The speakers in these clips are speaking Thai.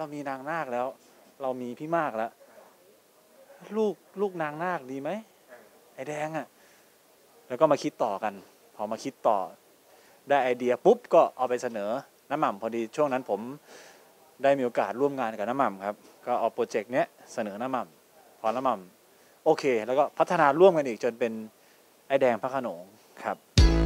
เรามีนางนาคแล้ว เรามีพี่มากแล้วลูกนางนาคดีไหมไอแดงอ่ะแล้วก็มาคิดต่อกันพอมาคิดต่อได้ไอเดียปุ๊บก็เอาไปเสนอน้ำหม่ำพอดีช่วงนั้นผมได้มีโอกาสร่วมงานกับน้ำหม่ำครับก็เอาโปรเจกต์เนี้ยเสนอน้ำหม่ำพอน้ำหม่ำโอเคแล้วก็พัฒนาร่วมกันอีกจนเป็นไอแดงพระโขนงครับ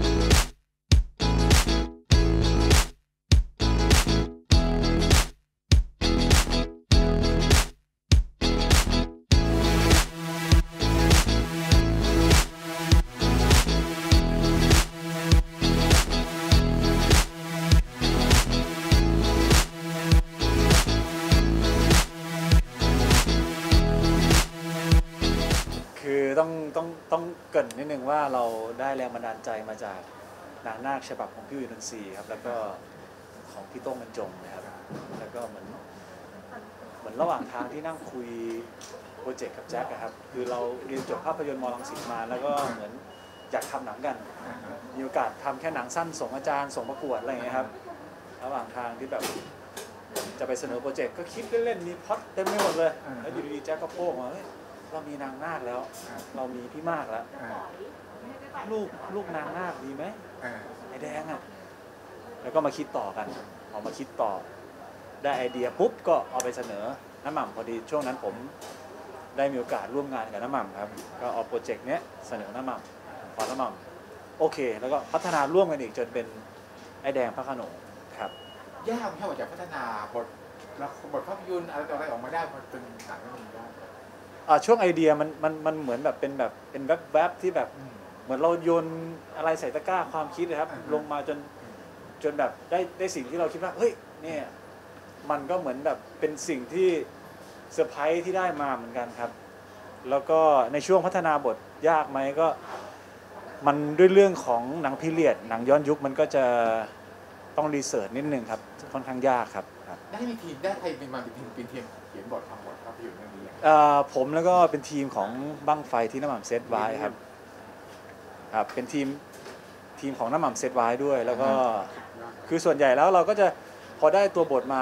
ต้องเกริ่นนิดนึงว่าเราได้แรงบันดาลใจมาจากนางนาคฉบับของพี่วินนทรีครับแล้วก็ของพี่โต้งบรรจงนะครับแล้วก็เหมือนระหว่างทางที่นั่งคุยโปรเจกต์กับแจ็คครับคือเราเรียนจบภาพยนตร์ม.รังสิตมาแล้วก็เหมือนอยากทำหนังกันมีโอกาสทำแค่หนังสั้นส่งอาจารย์ส่งประกวดอะไรอย่างเงี้ยครับระหว่างทางที่แบบจะไปเสนอโปรเจกต์ก็คิดเล่นๆมีพล็อตเต็มไปหมดเลยแล้วอยู่ดีๆแจ็คก็โผล่มาเรามีนางนาคแล้วเรามีพี่มากแล้วลูกนางนาคดีไหมไอแดงอ่ะแล้วก็มาคิดต่อกันพอมาคิดต่อได้ไอเดียปุ๊บก็เอาไปเสนอน้ำหม่ำพอดีช่วงนั้นผมได้มีโอกาสร่วมงานกับน้ำหม่ำครับก็เอาโปรเจกต์เนี้ยเสนอน้ำหม่ำพอน้ำหม่ำโอเคแล้วก็พัฒนาร่วมกันอีกจนเป็นไอแดงพระโขนงครับยากไหมครับว่าจะพัฒนาบทภาพยนตร์อะไรออกมาได้มันเป็นหนังเรื่องนี้ได้ช่วงไอเดียมันเหมือนแบบเป็นแวบที่แบบเหมือนเราโยนอะไรใส่ตะกร้าความคิดนะครับลงมาจนแบบได้สิ่งที่เราคิดว่าเฮ้ยเนี่ยมันก็เหมือนแบบเป็นสิ่งที่เซอร์ไพรส์ที่ได้มาเหมือนกันครับแล้วก็ในช่วงพัฒนาบทยากไหมก็มันด้วยเรื่องของหนังพีเรียดหนังย้อนยุคมันก็จะต้องรีเสิร์ชนิดนึงครับค่อนข้างยากครับได้มีทีมได้ใครเป็นมาเป็นทีมเขียนบททำบทภาพยนตร์เรื่องนี้ผมแล้วก็เป็นทีมของบั้งไฟที่น้ำหม่ำเซตไว้ครับเป็นทีมของน้ำหม่ำเซตไว้ด้วยแล้วก็คือส่วนใหญ่แล้วเราก็จะพอได้ตัวบทมา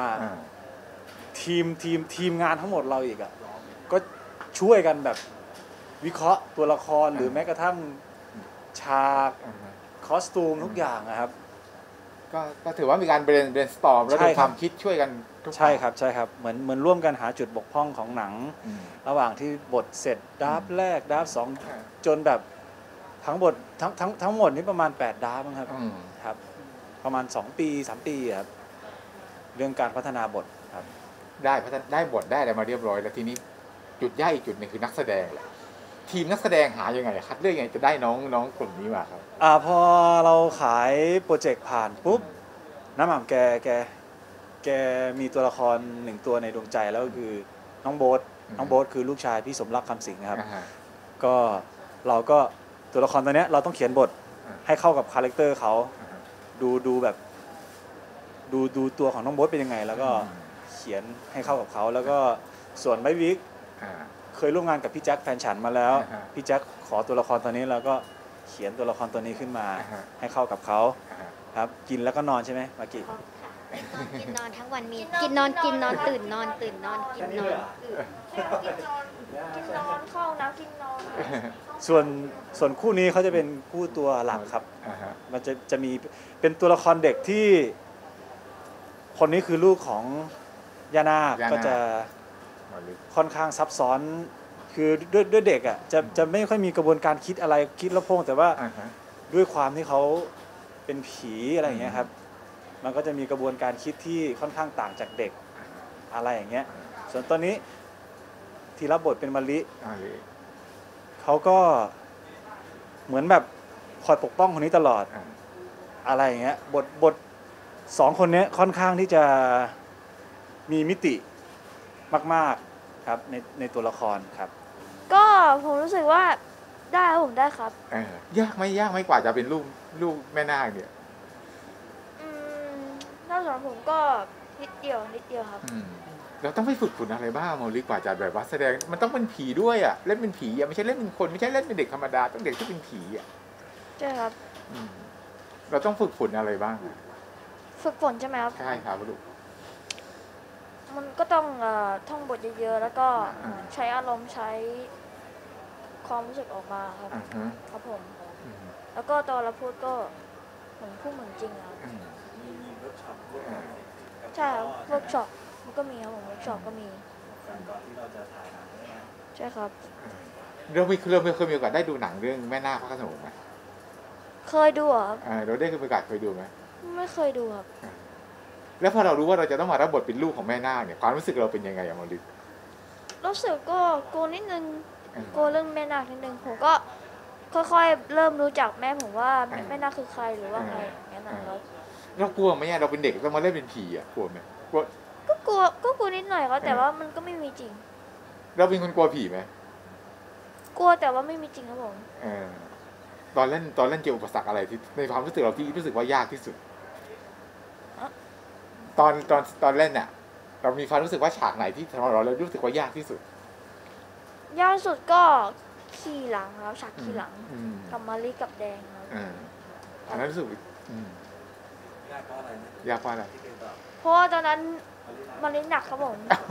ทีมงานทั้งหมดเราอีกก็ช่วยกันแบบวิเคราะห์ตัวละครหรือแม้กระทั่งฉากคอสตูมทุกอย่างนะครับก็ถือว่ามีการเบรนสตอร์มแล้วมีความคิดช่วยกันใช่ครับเหมือนร่วมกันหาจุดบกพร่องของหนังระหว่างที่บทเสร็จดราฟแรกดราฟ2จนแบบทั้งบททั้งหมดนี้ประมาณ8ดราฟครับประมาณ2ปี3ปีครับเรื่องการพัฒนาบทครับได้บทได้อะไรมาเรียบร้อยแล้วทีนี้จุดยากอีกจุดนึงคือนักแสดงแหละทีมนักแสดงหายังไงคัดเลือกยังไงจะได้น้องกลุ่มนี้มาครับพอเราขายโปรเจกต์ผ่านปุ๊บน้ำหม่ำแกมีตัวละคร1ตัวในดวงใจแล้วก็คือน้องโบ๊ทคือลูกชายพี่สมรักคำสิงห์ครับก็เราก็ตัวละครตัวนี้เราต้องเขียนบทให้เข้ากับคาแรคเตอร์เขาดูแบบดูตัวของน้องโบ๊ทเป็นยังไงแล้วก็เขียนให้เข้ากับเขาแล้วก็ส่วนไบวิกเคยร่วมงานกับพี่แจ็คแฟนฉันมาแล้วพี่แจ็คขอตัวละครตัวนี้แล้วก็เขียนตัวละครตัวนี้ขึ้นมาให้เข้ากับเขาครับกินแล้วก็นอนใช่ไหมมากิกินนอนทั้งวันมีกินนอนตื่นนอนกินนอนกินนอนเข้าน้ำกินนอนส่วนคู่นี้เขาจะเป็นคู่ตัวหลักครับมันจะมีเป็นตัวละครเด็กที่คนนี้คือลูกของย่านาคก็จะค่อนข้างซับซ้อนคือด้วยเด็กจะไม่ค่อยมีกระบวนการคิดอะไรคิดแล้วพงแต่ว่าด้วยความที่เขาเป็นผีอะไรอย่างเงี้ยครับมันก็จะมีกระบวนการคิดที่ค่อนข้างต่างจากเด็กอะไรอย่างเงี้ยส่วนตอนนี้ที่รับบทเป็นมะลิเขาก็เหมือนแบบคอยปกป้องคนนี้ตลอดอะไรอย่างเงี้ยบท2คนนี้ค่อนข้างที่จะมีมิติมากๆครับในตัวละครครับก็ผมรู้สึกว่าได้ครับผมได้ครับยากไหมกว่าจะเป็นลูกแม่นาคเนี่ยถ้าสำหรับผมก็นิดเดียวครับเราต้องไปฝึกฝนอะไรบ้างมอลลี่กว่าจะแบบว่าแสดงมันต้องเป็นผีด้วยเล่นเป็นผีไม่ใช่เล่นเป็นคนไม่ใช่เล่นเป็นเด็กธรรมดาต้องเด็กที่เป็นผีใช่ครับเราต้องฝึกฝนอะไรบ้างฝึกฝนใช่ไหมครับใช่ครับลูกมันก็ต้องท่องบทเยอะๆแล้วก็ใช้อารมณ์ใช้ความรู้สึกออกมาครับอ่าฮะครับผมอืมแล้วก็ตอนเราพูดก็เหมือนพูดเหมือนจริงครับอืมมีเวิร์กช็อปใช่ครับเวิร์กช็อปมันก็มีครับผมเวิร์กช็อปก็มีก่อนที่เราจะถ่ายหนังเนี่ยใช่ครับเราไม่เคยมีโอกาสได้ดูหนังเรื่องแม่นาคพระโขนงไหมเคยดูเหรอครับเราได้มีโอกาสเคยดูไหมไม่เคยดูครับแล้วพอเรารู้ว่าเราจะต้องมารับบทเป็นลูกของแม่นาคเนี่ยความรู้สึกเราเป็นยังไงอะมอลิสรู้สึกก็กลัวนิดนึงกลัวเรื่องแม่นาคนิดนึงผมก็ค่อยๆเริ่มรู้จักแม่ผมว่าแม่นาคคือใครหรือว่าใครอย่างเงี้ยนะครับเรากลัวไหมอะเราเป็นเด็กต้องมาเล่นเป็นผีอะกลัวไหมกลัวก็กลัวนิดหน่อยครับแต่ว่ามันก็ไม่มีจริงเราเป็นคนกลัวผีไหมกลัวแต่ว่าไม่มีจริงครับผมตอนเล่นเจออุปสรรคอะไรที่ในความรู้สึกเราที่รู้สึกว่ายากที่สุด ตอนเล่นเนี่ยเรามีความรู้สึกว่าฉากไหนที่เรารู้สึกว่ายากที่สุดยากสุดก็ขี่หลังครับฉากขี่หลังอืมกับมารีกับแดงครับอันนั้นรู้สึกยากเพราะอะไรนะยากกว่าอะไรที่เคยตอบเพราะว่าตอนนั้นมารีหนักครับผม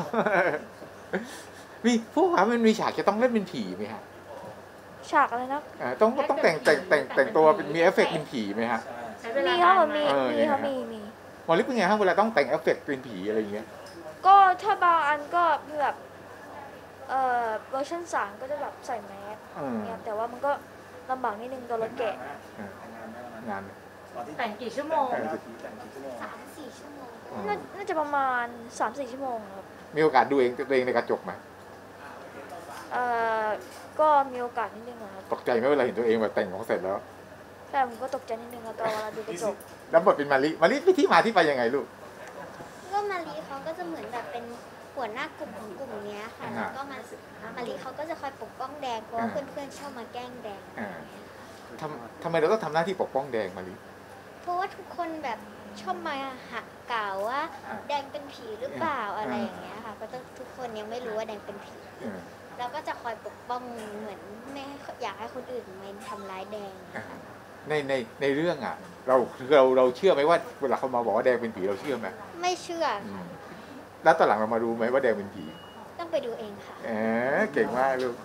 มีพวกมันมีฉากจะต้องเล่นเป็นผีไหมฮะฉากอะไรนะต้องแต่งตัวเป็นมีเอฟเฟกต์เป็นผีไหมฮะใช่มีครับผมมีเนี่ยครับฮะมีมอลิฟเป็นไงฮะเวลาต้องแต่งเอฟเฟกต์เป็นผีอะไรอย่างเงี้ยก็ถ้าบางอันก็แบบเวอร์ชัน3ก็จะแบบใส่แมสเนี่ยแต่ว่ามันก็ลำบากนิดนึงตัวรถแกะงานแต่งกี่ชั่วโมงแต่งกี่ชั่วโมง 3-4 ชั่วโมงน่าจะประมาณ 3-4 ชั่วโมงครับมีโอกาสดูตัวเองในกระจกไหมก็มีโอกาสนิดนึงครับตกใจไหมเวลาเห็นตัวเองแบบแต่งของเสร็จแล้วแต่ผมก็ตกใจนิดนึงครับตอนเวลาดูกระจกแล้วบทเป็นมาลิมีที่มาที่ไปยังไงลูกก็มารีเขาก็จะเหมือนแบบเป็นหัวหน้ากลุ่มของกลุ่มเนี้ยค่ะ แล้วก็มารีเขาก็จะคอยปกป้องแดงเพราะว่าเพื่อนๆชอบมาแกล้งแดงทำไมเราต้องทำหน้าที่ปกป้องแดงมาลิเพราะว่าทุกคนแบบชอบมาหักกล่าวว่า แดงเป็นผีหรือเปล่าอะไรอย่างเงี้ยค่ะก็ทุกคนยังไม่รู้ว่าแดงเป็นผีเราก็จะคอยปกป้องเหมือนไม่อยากให้คนอื่นมาทำร้ายแดงนะคะในเรื่องอ่ะเราเชื่อไหมว่าเวลาเขามาบอกว่าแดงเป็นผีเราเชื่อไหมไม่เชื่อแล้วตอนหลังเรามารู้ไหมว่าแดงเป็นผีต้องไปดูเองค่ะเก่งมากลูก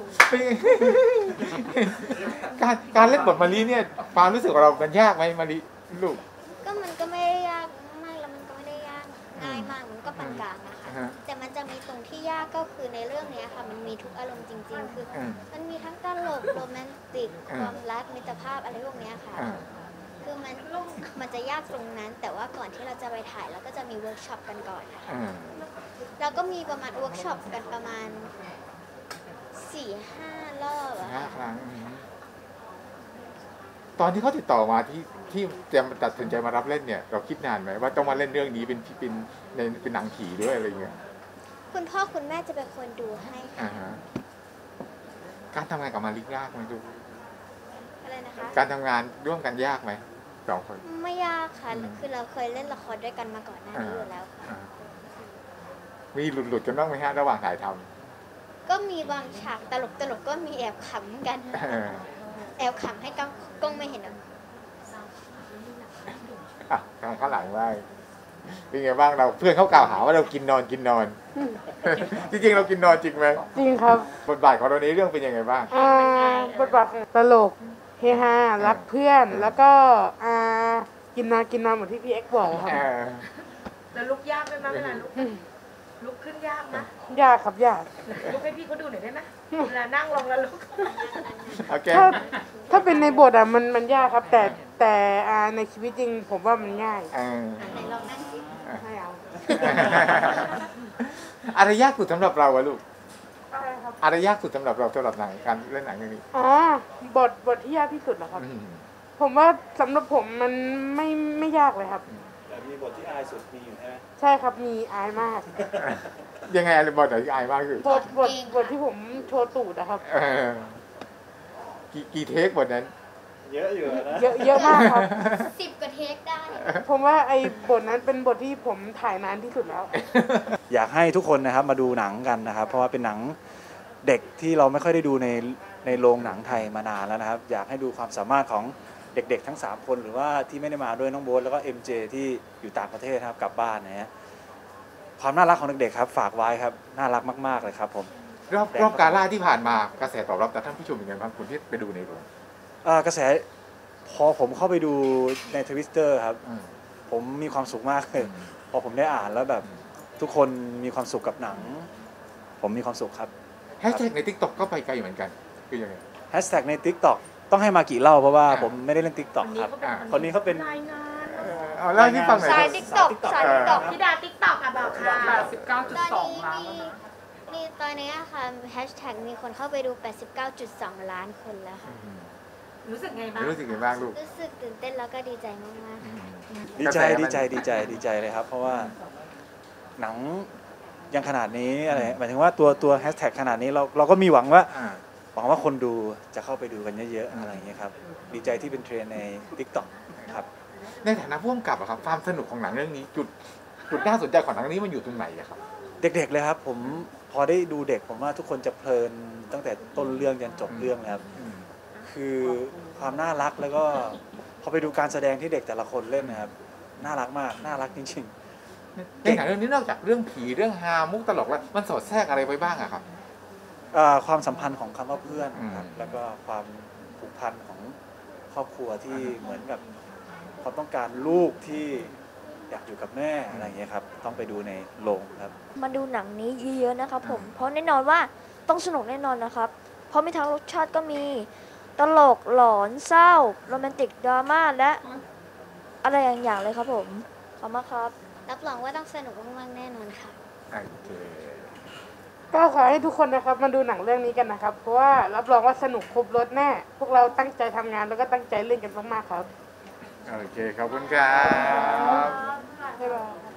การเล่นบทมาลิเนี่ยความรู้สึกของเรามันยากไหมมาลิลูกก็มันก็ไม่ได้ยากมากแล้วมันก็ไม่ได้ยากง่ายมากมันก็ปานกลางนะคะ แต่มันจะมีตรงที่ยากก็คือในเรื่องนี้ค่ะมันมีทุกอารมณ์จริงๆ คือมันมีทั้งตลกโรแมนติกความรักมิตรภาพอะไรพวกนี้ค่ะ คือมันจะยากตรงนั้น แต่ว่าก่อนที่เราจะไปถ่ายเราก็จะมีเวิร์กช็อปกันก่อนนะคะเราก็มีประมาณเวิร์กช็อปกันประมาณ 4-5 รอบอะค่ะ 5 ครั้งตอนที่เขาติดต่อมาที่จะตัดสินใจมารับเล่นเนี่ยเราคิดนานไหมว่าต้องมาเล่นเรื่องนี้เป็นหนังผีด้วยอะไรเงี้ยคุณพ่อคุณแม่จะเป็นคนดูให้ค่ะการทำงานกับมาลิยากไหมลูกอะไรนะคะการทำงานร่วมกันยากไหม2 คนไม่ยากค่ะ คือเราเคยเล่นละครด้วยกันมาก่อนหน้านี้อยู่แล้วค่ะมีหลุดกันบ้างไหมฮะระหว่างถ่ายทก็มีบางฉากตลกก็มีแอบขำกันำแอบขำให้กล้องไม่เห็นอะทางข้างหลังบ้างเป็นไงบ้างเราเพื่อนเขากล่าวหาว่าเรากินนอน จริงๆเรากินนอนจริงไหมจริงครับบทบาทของเราในเรื่องเป็นยังไงบ้างบทบาทตลกเฮฮารักเพื่อนแล้วก็กินนอนเหมือนที่พี่เอ็กซ์บอกครับแล้วลุกยากไหมเวลาลุกขึ้นยากนะยากครับยากลุกให้พี่เขาดูหน่อยได้ไหมเวลานั่งลงแล้วลุกโอเคถ้าเป็นในบทมันยากครับ แต่ในชีวิตจริงผมว่ามันง่ายไหนลองนั่งสิไม่เอาอะไรยากสุดสำหรับเราอะลูกอะไรครับอะไรยากสุดสำหรับเราสำหรับหนังการเล่นหนังเรื่องนี้บทที่ยากที่สุดเหรอครับ ผมว่าสำหรับผมมันไม่ยากเลยครับแต่มีบทที่อายสุดมีอยู่ใช่ไหมใช่ครับมีอายมากยังไงอะไรบทไหนที่อายมากคือบทที่ผมโชว์ตูดนะครับกี่เทคบทนั้นเยอะอยู่นะเยอะมากครับ 10 กว่าเทคได้ผมว่าไอ้บทนั้นเป็นบทที่ผมถ่ายนานที่สุดแล้วอยากให้ทุกคนนะครับมาดูหนังกันนะครับ เพราะว่าเป็นหนังเด็กที่เราไม่ค่อยได้ดูในโรงหนังไทยมานานแล้วนะครับ อยากให้ดูความสามารถของเด็กๆทั้ง3คนหรือว่าที่ไม่ได้มาด้วยน้องโบ๊ทแล้วก็ MJ ที่อยู่ต่างประเทศครับกลับบ้านนะฮะความน่ารักของเด็กๆครับฝากไว้ครับน่ารักมากๆเลยครับผมรอบกาล่าที่ผ่านมากระแสตอบรับจากท่านผู้ชมเป็นไงบ้างคุณที่ไปดูในโรงกระแสพอผมเข้าไปดูในทวิตเตอร์ครับอืมผมมีความสุขมากเลยพอผมได้อ่านแล้วแบบทุกคนมีความสุขกับหนัง ผมมีความสุขครับแฮชแท็กใน TikTok ก็ไปไกลเหมือนกันคือยังไงแฮชแท็กใน TikTok ต้องให้มากี่เล่าเพราะว่าอ่าผมไม่ได้เล่น TikTok ครับ คนนี้เขาเป็นรายงานเอาเล่าให้พี่ฟังหน่อยสายสิติ๊กต็อกสายติ๊กต็อกพี่ดาติ๊กต็อกอะบอกค่ะตอนนี้มีตอนนี้ค่ะแฮชแท็กมีคนเข้าไปดู 89.2 ล้านคนแล้วค่ะรู้สึกไงบ้างรู้สึกยังไงบ้างลูกรู้สึกตื่นเต้นแล้วก็ดีใจมากๆค่ะดีใจกระแสมันดีใจเลยครับ เพราะว่าหนังยังขนาดนี้อะไรหมายถึงว่าตัวแฮชแท็กขนาดนี้เราก็มีหวังว่าคนดูจะเข้าไปดูกันเยอะๆอะไรอย่างเงี้ยครับดีใจที่เป็นเทรนด์ใน TikTok ครับในฐานะผู้กำกับอะครับความสนุกของหนังเรื่องนี้จุดน่าสนใจของหนังเรื่องนี้มันอยู่ตรงไหนอะครับเด็กๆเลยครับผมพอได้ดูเด็กผมว่าทุกคนจะเพลินตั้งแต่ต้นเรื่องจนจบเรื่องนะครับคือความน่ารักแล้วก็พอไปดูการแสดงที่เด็กแต่ละคนเล่นนะครับน่ารักมากน่ารักจริงในหนังเรื่องนี้นอกจากเรื่องผีเรื่องฮามุกตลกแล้วมันสอดแทรกอะไรไว้บ้างอะครับๆความสัมพันธ์ของคำว่าเพื่อนครับอืมแล้วก็ความผูกพันของครอบครัวที่เหมือนกับเขาต้องการลูกที่อยากอยู่กับแม่อะไรอย่างเงี้ยครับต้องไปดูในโรงครับมาดูหนังนี้เยอะๆนะครับผม เพราะแน่นอนว่าต้องสนุกแน่นอนนะครับ เพราะมีทั้งรสชาติก็มีตลกหลอนเศร้าโรแมนติกดราม่าและอะไรอย่างๆเลยครับผมขอบคุณมากครับรับรองว่าต้องสนุกมากๆแน่นอนค่ะโอเคก็ขอให้ทุกคนนะครับมาดูหนังเรื่องนี้กันนะครับ เพราะว่ารับรองว่าสนุกครบรสแน่ พวกเราตั้งใจทำงานแล้วก็ตั้งใจเล่นกันมากๆครับโอเคขอบคุณครับบ๊ายบาย